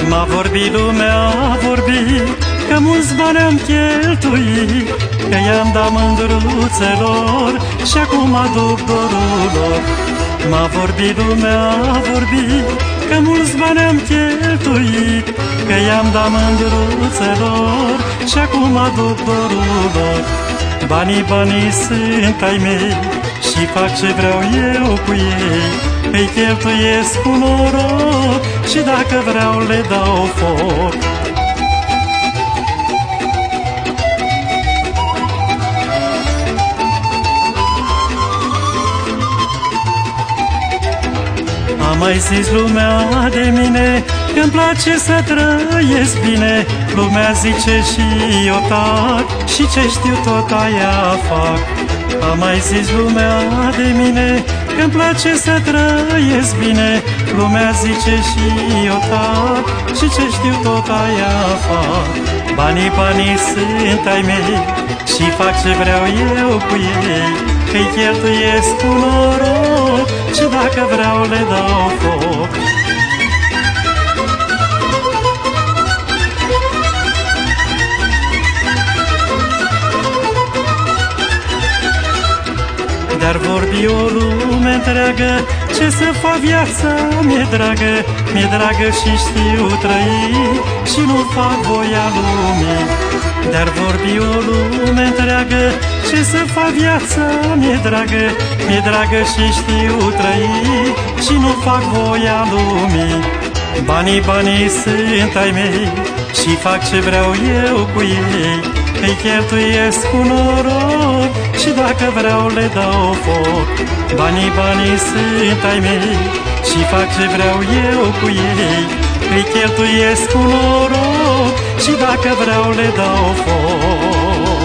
M-a vorbit lumea, a vorbit, că mulți bani am cheltuit, că i-am dat mândruțelor și acum aduc dorul lor. M-a vorbit lumea, a vorbit, că mulți bani am cheltuit, că i-am dat mândruțelor și acum aduc dorul lor. Banii sunt ai mei și fac ce vreau eu cu ei, îi cheltuiesc cu noroc și dacă vreau le dau foc. A mai zis lumea de mine că-mi place să trăiesc bine, lumea zice și eu tac și ce știu tot aia fac. A mai zis lumea de mine că-mi place să trăiesc bine, lumea zice și eu tac și ce știu tot aia fac. Banii sunt ai mei și fac ce vreau eu cu ei, îi cheltuiesc cu noroc și dacă vreau le dau foc. Dar vorbi o lume întreagă, ce să fac viața mi-e dragă, mi-e dragă și știu trăi și nu fac voia lumii. Dar vorbi o lume întreagă, ce să fac viața mi-e dragă, mi-e dragă și știu trăi și nu fac voia lumii. Banii sunt ai mei și fac ce vreau eu cu ei, îi cheltuiesc cu noroc și dacă vreau le dau foc. Banii sunt ai mei și fac ce vreau eu cu ei, îi cheltuiesc cu noroc și dacă vreau le dau foc.